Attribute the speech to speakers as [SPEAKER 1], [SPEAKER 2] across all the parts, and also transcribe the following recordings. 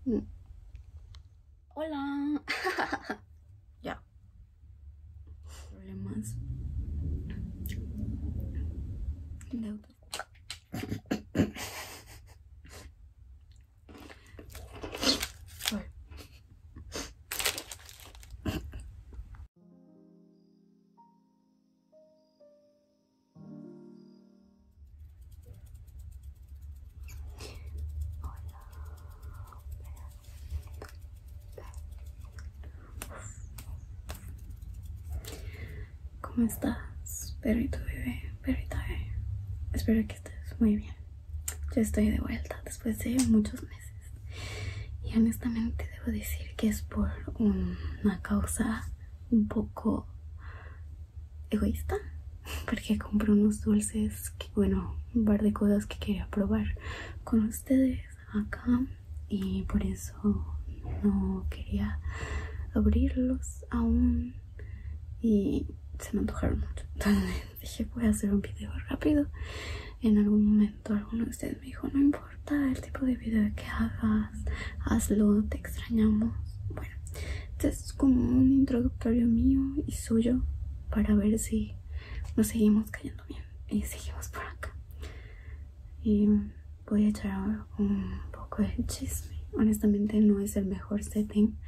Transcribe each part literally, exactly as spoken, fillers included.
[SPEAKER 1] Hola. Ya. Problemas de auto. ¿Cómo estás, perrito bebé? Perrita bebé. Espero que estés muy bien. Yo estoy de vuelta después de muchos meses. Y honestamente debo decir que es por una causa un poco egoísta. Porque compré unos dulces, que, bueno, un par de cosas que quería probar con ustedes acá. Y por eso no quería abrirlos aún. Y se me antojaron mucho. Entonces dije, voy a hacer un video rápido. En algún momento alguno de ustedes me dijo, no importa el tipo de video que hagas, hazlo, te extrañamos. Bueno, este es como un introductorio mío y suyo para ver si nos seguimos cayendo bien y seguimos por acá. Y voy a echar ahora un poco de chisme. Honestamente no es el mejor setting.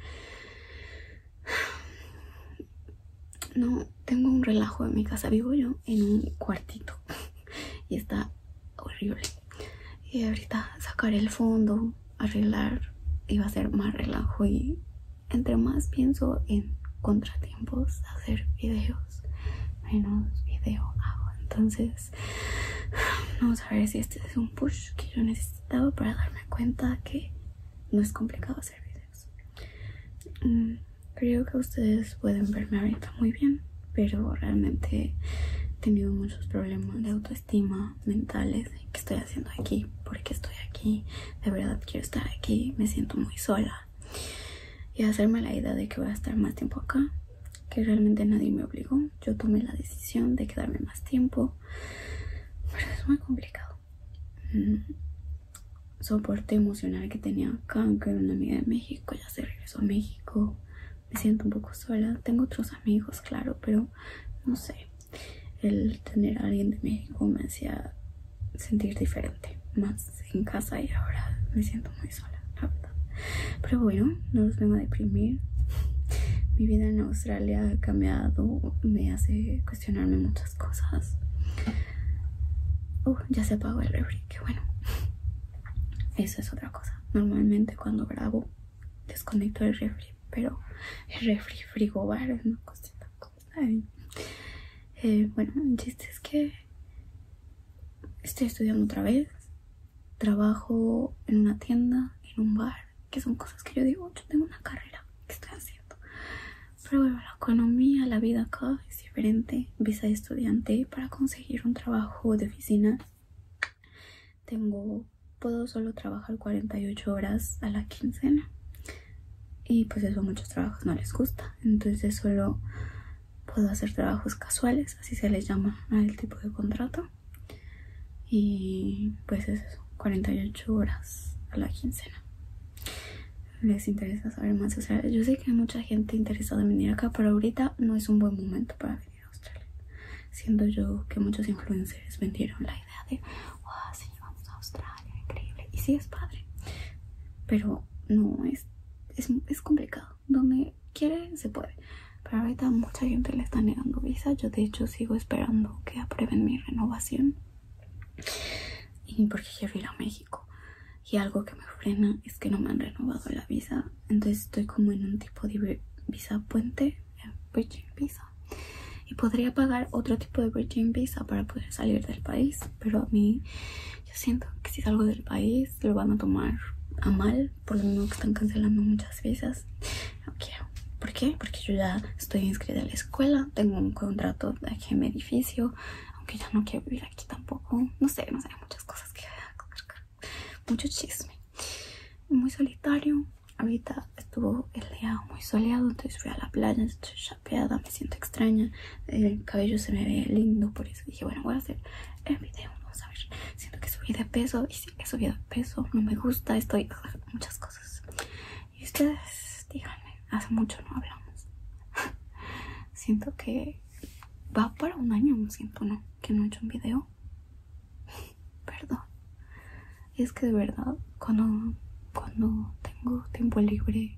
[SPEAKER 1] No, tengo un relajo en mi casa. Vivo yo en un cuartito y está horrible. Y ahorita sacar el fondo, arreglar, iba a ser más relajo. Y entre más pienso en contratiempos, hacer videos, menos video hago. Entonces vamos a ver si este es un push que yo necesitaba para darme cuenta que no es complicado hacer videos. mm. Creo que ustedes pueden verme ahorita muy bien, pero realmente he tenido muchos problemas de autoestima mentales. ¿Qué estoy haciendo aquí? ¿Por qué estoy aquí? De verdad quiero estar aquí, me siento muy sola. Y hacerme la idea de que voy a estar más tiempo acá, que realmente nadie me obligó. Yo tomé la decisión de quedarme más tiempo, pero es muy complicado. Mm. Soporte emocional que tenía acá, aunque era una amiga de México, ya se regresó a México. Me siento un poco sola. Tengo otros amigos, claro, pero no sé. El tener a alguien de México me hacía sentir diferente, más en casa, y ahora me siento muy sola, la verdad. Pero bueno, no los vengo a deprimir. Mi vida en Australia ha cambiado, me hace cuestionarme muchas cosas. Uh, ya se apagó el refri, qué bueno. Eso es otra cosa. Normalmente cuando grabo desconecto el refri, pero el refri frigobar es una cosita. Eh, bueno, el chiste es que estoy estudiando otra vez. Trabajo en una tienda, en un bar, que son cosas que yo digo, yo tengo una carrera, ¿qué estoy haciendo? Pero bueno, la economía, la vida acá es diferente. Visa de estudiante, para conseguir un trabajo de oficina tengo, puedo solo trabajar cuarenta y ocho horas a la quincena. Y pues eso a muchos trabajos no les gusta. Entonces solo puedo hacer trabajos casuales, así se les llama al tipo de contrato. Y pues es eso, cuarenta y ocho horas a la quincena. ¿Les interesa saber más? O sea, yo sé que hay mucha gente interesada en venir acá, pero ahorita no es un buen momento para venir a Australia. Siento yo que muchos influencers vendieron la idea de wow, sí, vamos a Australia, increíble. Y sí es padre, pero no es Es, es complicado. Donde quiere se puede, pero ahorita mucha gente le está negando visa. Yo de hecho sigo esperando que aprueben mi renovación, y porque quiero ir a México, y algo que me frena es que no me han renovado la visa. Entonces estoy como en un tipo de visa puente, bridging visa, y podría pagar otro tipo de bridging visa para poder salir del país, pero a mí yo siento que si salgo del país lo van a tomar a mal, por lo mismo que están cancelando muchas visas. No quiero. ¿Por qué? Porque yo ya estoy inscrita en la escuela, tengo un contrato aquí en mi edificio, aunque ya no quiero vivir aquí tampoco. No sé, no sé, muchas cosas que mucho chisme. Muy solitario. Ahorita estuvo el día muy soleado, entonces fui a la playa, estoy chapeada, me siento extraña, el cabello se me ve lindo, por eso dije, bueno, voy a hacer el video. Vamos a ver, siento que subí de peso, y sí, he subido de peso, no me gusta, estoy, muchas cosas. ustedes díganme, hace mucho no hablamos. Siento que va para un año, siento, ¿no? Que no he hecho un video. Perdón. Es que de verdad, cuando, cuando tengo tiempo libre,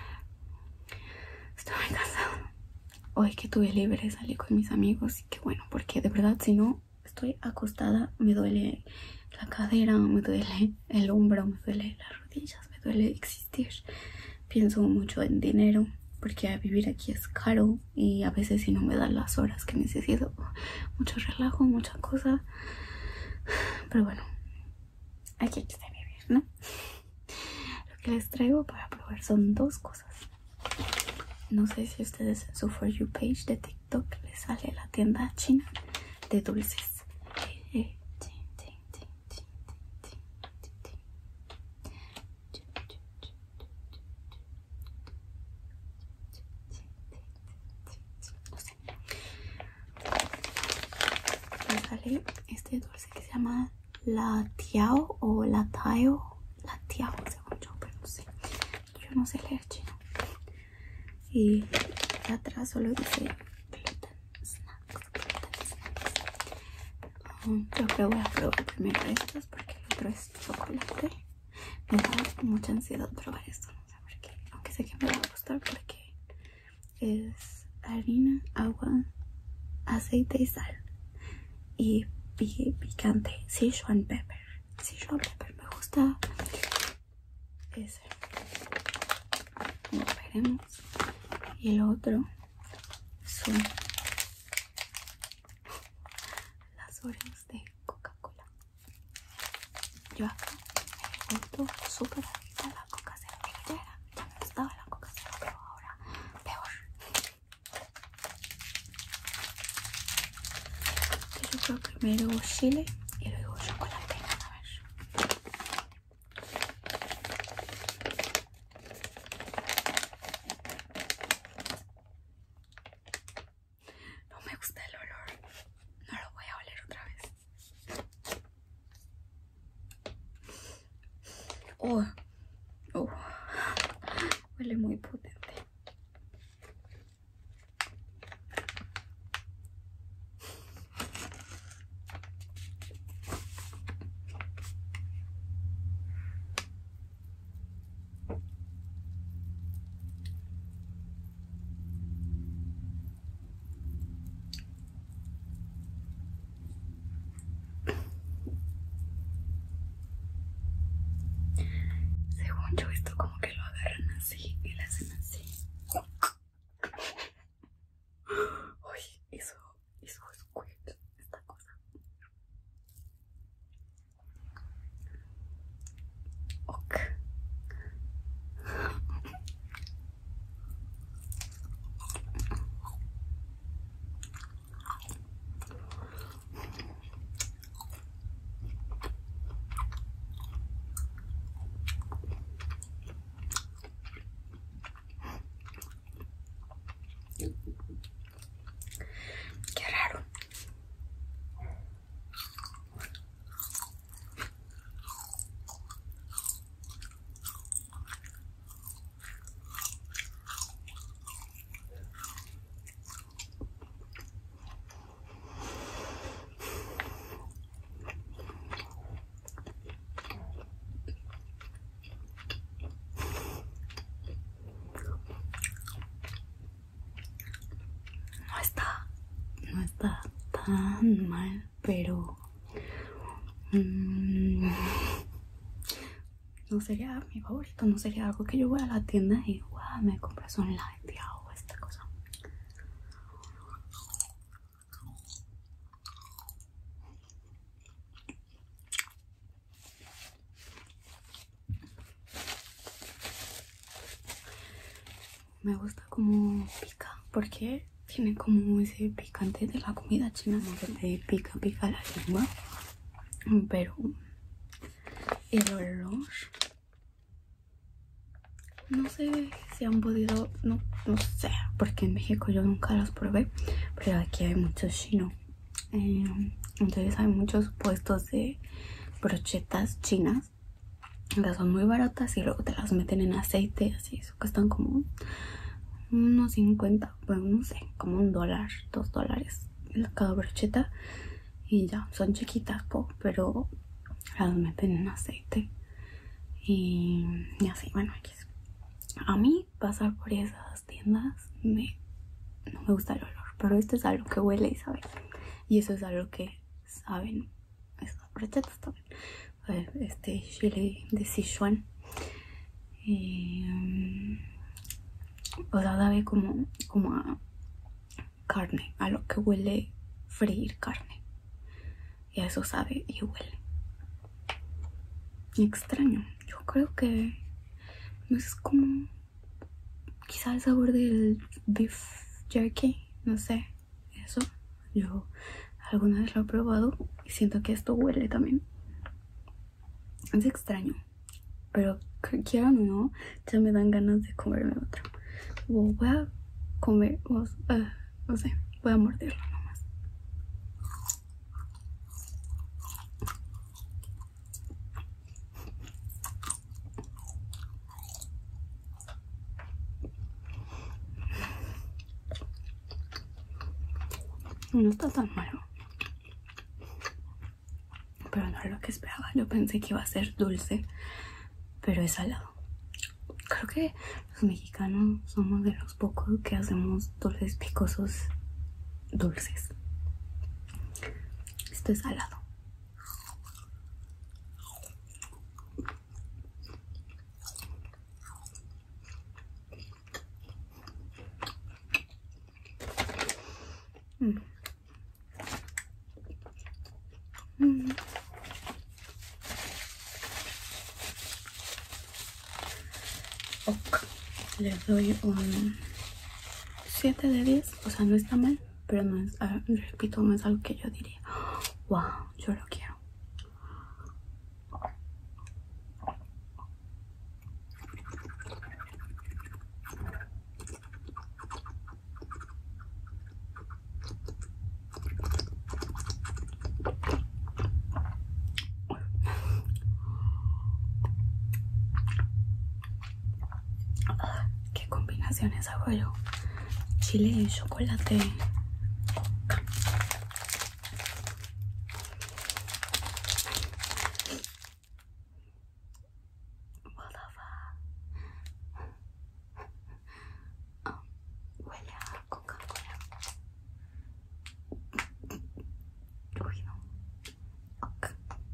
[SPEAKER 1] estoy muy cansada. Hoy que tuve libre salí con mis amigos y qué bueno, porque de verdad si no estoy acostada me duele la cadera, me duele el hombro, me duele las rodillas, me duele existir. Pienso mucho en dinero porque vivir aquí es caro y a veces si no me dan las horas que necesito, mucho relajo, mucha cosa. Pero bueno, aquí hay que vivir, ¿no? Lo que les traigo para probar son dos cosas. No sé si ustedes en su For You page de TikTok les sale la tienda china de dulces. No sé. Les sale este dulce que se llama la Tiao o la Tao. La Tiao, según yo, pero no sé. Yo no sé leer chino. Y atrás solo dice gluten snacks, gluten snacks. Um, yo creo que voy a probar primero estos porque el otro es chocolate. Me da mucha ansiedad probar esto, no sé por qué. Aunque sé que me va a gustar porque es harina, agua, aceite y sal. Y pi picante, Sichuan pepper. Sichuan pepper me gusta ese. Lo veremos. Y el otro son las Oreos de Coca-Cola. Yo acá me he vuelto súper adicta a la Coca Cero. Ya era, ya me gustaba la Coca Cero, pero ahora peor. Yo creo primero chile y luego chocolate. A ver. No me gusta el olor. No lo voy a oler otra vez. Oh, oh. Huele muy potente. Según yo, esto como que lo agarran así y le hacen así. Uy, eso, eso es squirt, esta cosa. Ok. Qué raro. No está, no está tan mal, pero mmm, no sería mi favorito, no sería algo que yo voy a la tienda y wow, me compras online, o esta cosa. Me gusta como pica, porque tiene como ese picante de la comida china, no que te pica, pica la lengua. Pero el olor, no sé si han podido, no, no sé, porque en México yo nunca los probé, pero aquí hay muchos chinos. Eh, entonces hay muchos puestos de brochetas chinas Las son muy baratas y luego te las meten en aceite, así, eso cuestan como unos cincuenta, bueno, no sé, como un dólar, dos dólares cada brocheta. Y ya, son chiquitas, po, pero las meten en aceite. Y, y así, bueno, aquí es. A mí pasar por esas tiendas me, no me gusta el olor, pero esto es algo que huele y sabe. Y eso es algo que saben estas brochetas también. Este chile de Sichuan. Eh, o sea, sabe como, como a carne, a lo que huele freír carne. Y a eso sabe y huele. Extraño. Yo creo que es como quizá el sabor del beef jerky, no sé, eso. Yo alguna vez lo he probado y siento que esto huele también. Es extraño, pero quieran o no, ya me dan ganas de comerme otro. O voy a comer, o, uh, no sé, voy a morderlo nomás. No está tan malo, pero no es lo que esperaba. Yo pensé que iba a ser dulce, pero es salado. Creo que los mexicanos somos de los pocos que hacemos dulces picosos dulces. Esto es salado. Mm. Mm. Ok, le doy un siete de diez, o sea, no está mal, pero no es, uh, repito, no es algo que yo diría, wow, yo lo quiero. ¿Qué combinaciones hago yo? Chile y chocolate. What the fuck? Oh, huele a Coca-Cola. Uy, no. Okay.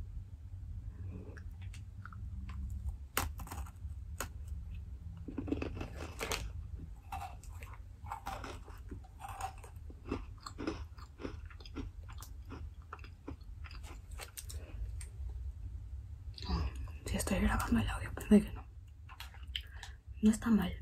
[SPEAKER 1] Si estoy grabando el audio, pensé que no. No está mal.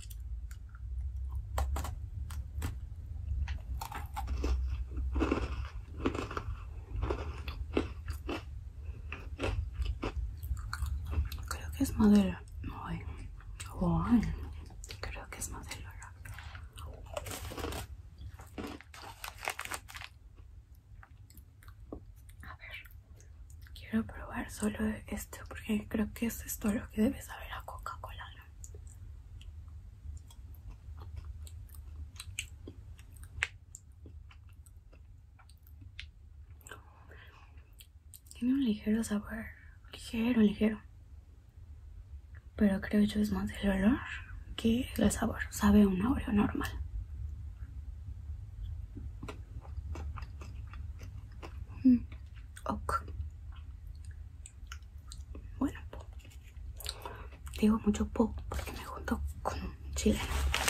[SPEAKER 1] Creo que es madera. Ay, ay, creo que es madera. A ver, quiero probar solo esto porque creo que es esto lo que debe saber a Coca-Cola, ¿no? Tiene un ligero sabor, ligero, ligero. Pero creo yo es más el olor que el sabor. Sabe a un Oreo normal. Mm. Ok. Bueno, po. Digo mucho po porque me junto con un chileno.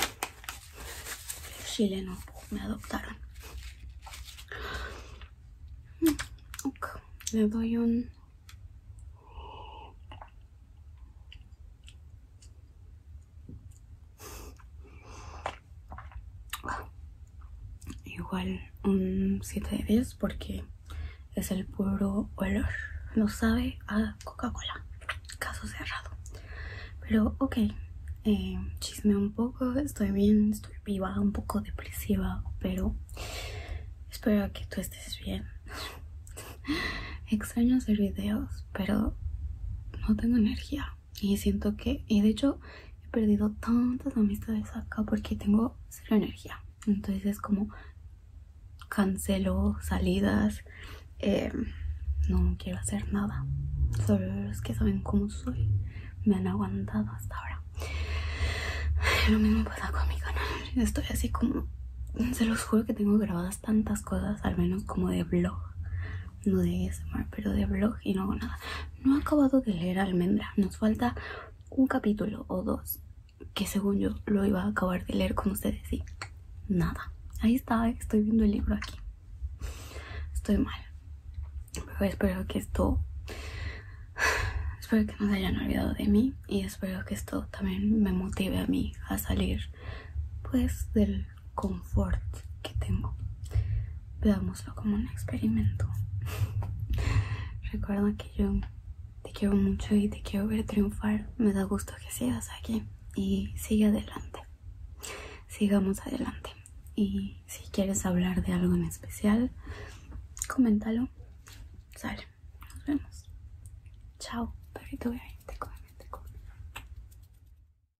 [SPEAKER 1] Los chilenos me adoptaron. Mm. Ok. Le doy un... igual un siete de diez porque es el puro olor. No sabe a Coca-Cola. Caso cerrado. Pero ok, eh, chisme un poco, estoy bien, estoy viva, un poco depresiva, pero espero que tú estés bien. Extraño hacer videos, pero no tengo energía y siento que, y de hecho he perdido tantas amistades acá porque tengo cero energía. Entonces es como cancelo salidas, eh, no quiero hacer nada. Solo los que saben cómo soy me han aguantado hasta ahora. Lo mismo pasa con mi canal. Estoy así como, se los juro que tengo grabadas tantas cosas, al menos como de vlog, no de A S M R, pero de vlog, y no hago nada. No he acabado de leer Almendra, nos falta un capítulo o dos que según yo lo iba a acabar de leer con ustedes y nada. Ahí está, estoy viendo el libro aquí. Estoy mal, pero espero que esto, espero que no se hayan olvidado de mí y espero que esto también me motive a mí a salir pues del confort que tengo. Veámoslo como un experimento. Recuerda que yo te quiero mucho y te quiero ver triunfar. Me da gusto que sigas aquí y sigue adelante. Sigamos adelante. Y si quieres hablar de algo en especial, coméntalo. Sale. Nos vemos. Chao, perrito bebé.